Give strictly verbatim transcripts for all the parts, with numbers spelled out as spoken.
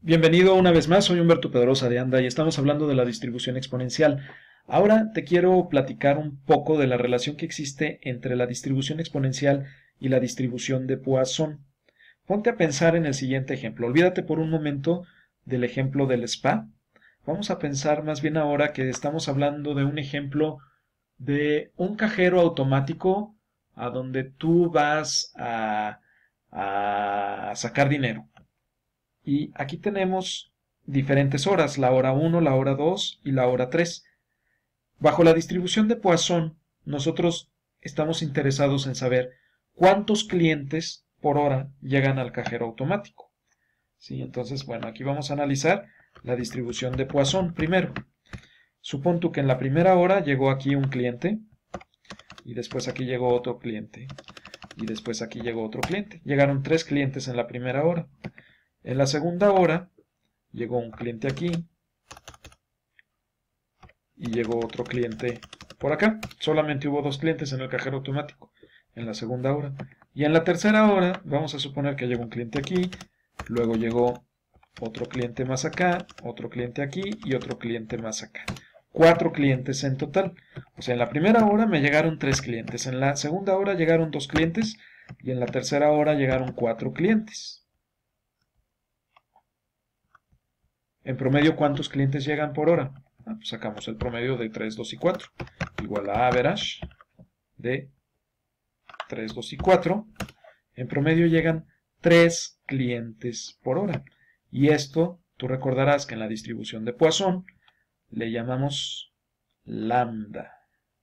Bienvenido una vez más, soy Humberto Pedrosa de Anda y estamos hablando de la distribución exponencial. Ahora te quiero platicar un poco de la relación que existe entre la distribución exponencial y la distribución de Poisson. Ponte a pensar en el siguiente ejemplo. Olvídate por un momento del ejemplo del spa. Vamos a pensar más bien ahora que estamos hablando de un ejemplo de un cajero automático a donde tú vas a, a sacar dinero. Y aquí tenemos diferentes horas, la hora uno, la hora dos y la hora tres. Bajo la distribución de Poisson, nosotros estamos interesados en saber cuántos clientes por hora llegan al cajero automático. ¿Sí? Entonces, bueno, aquí vamos a analizar la distribución de Poisson primero. Supón tú que en la primera hora llegó aquí un cliente y después aquí llegó otro cliente y después aquí llegó otro cliente. Llegaron tres clientes en la primera hora. En la segunda hora llegó un cliente aquí y llegó otro cliente por acá. Solamente hubo dos clientes en el cajero automático en la segunda hora. Y en la tercera hora vamos a suponer que llegó un cliente aquí, luego llegó otro cliente más acá, otro cliente aquí y otro cliente más acá. Cuatro clientes en total. O sea, en la primera hora me llegaron tres clientes, en la segunda hora llegaron dos clientes y en la tercera hora llegaron cuatro clientes. En promedio, ¿cuántos clientes llegan por hora? Ah, pues sacamos el promedio de tres, dos y cuatro. Igual a average de tres, dos y cuatro. En promedio llegan tres clientes por hora. Y esto, tú recordarás que en la distribución de Poisson le llamamos lambda.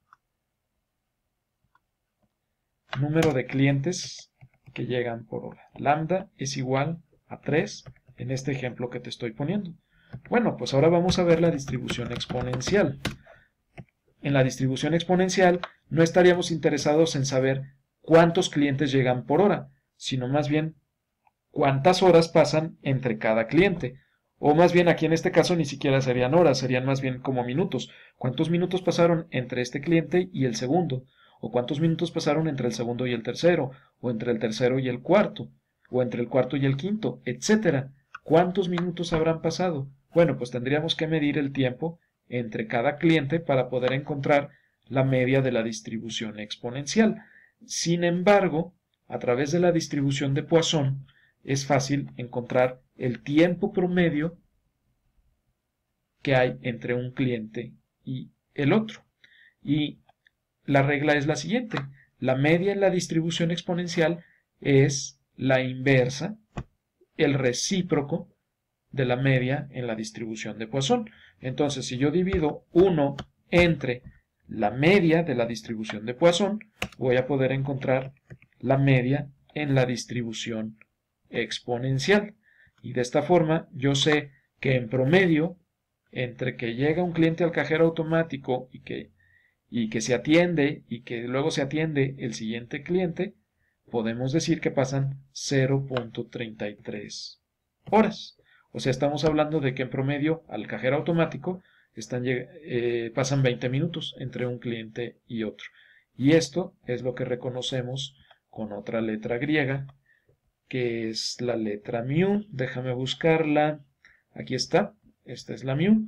Número de clientes que llegan por hora. Lambda es igual a tres en este ejemplo que te estoy poniendo. Bueno, pues ahora vamos a ver la distribución exponencial. En la distribución exponencial no estaríamos interesados en saber cuántos clientes llegan por hora, sino más bien cuántas horas pasan entre cada cliente. O más bien aquí en este caso ni siquiera serían horas, serían más bien como minutos. ¿Cuántos minutos pasaron entre este cliente y el segundo? ¿O cuántos minutos pasaron entre el segundo y el tercero? ¿O entre el tercero y el cuarto? ¿O entre el cuarto y el quinto? Etcétera. ¿Cuántos minutos habrán pasado? Bueno, pues tendríamos que medir el tiempo entre cada cliente para poder encontrar la media de la distribución exponencial. Sin embargo, a través de la distribución de Poisson, es fácil encontrar el tiempo promedio que hay entre un cliente y el otro. Y la regla es la siguiente. La media en la distribución exponencial es la inversa, el recíproco de la media en la distribución de Poisson. Entonces, si yo divido uno entre la media de la distribución de Poisson, voy a poder encontrar la media en la distribución exponencial. Y de esta forma yo sé que en promedio, entre que llega un cliente al cajero automático y que, y que se atiende y que luego se atiende el siguiente cliente, podemos decir que pasan cero punto treinta y tres horas. O sea, estamos hablando de que en promedio al cajero automático están, eh, pasan veinte minutos entre un cliente y otro. Y esto es lo que reconocemos con otra letra griega, que es la letra mu. Déjame buscarla. Aquí está. Esta es la mu.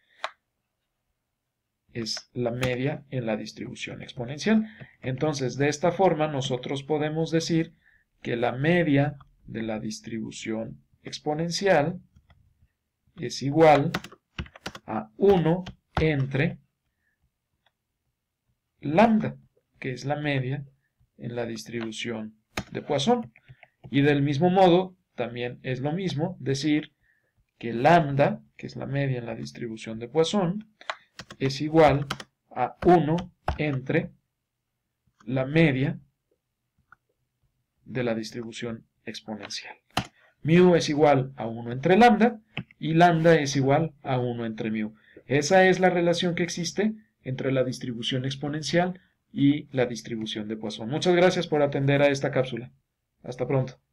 Es la media en la distribución exponencial. Entonces, de esta forma, nosotros podemos decir que la media de la distribución exponencial es igual a uno entre lambda, que es la media en la distribución de Poisson. Y del mismo modo, también es lo mismo decir que lambda, que es la media en la distribución de Poisson, es igual a uno entre la media de la distribución exponencial. Mu es igual a uno entre lambda y lambda es igual a uno entre mu. Esa es la relación que existe entre la distribución exponencial y la distribución de Poisson. Muchas gracias por atender a esta cápsula. Hasta pronto.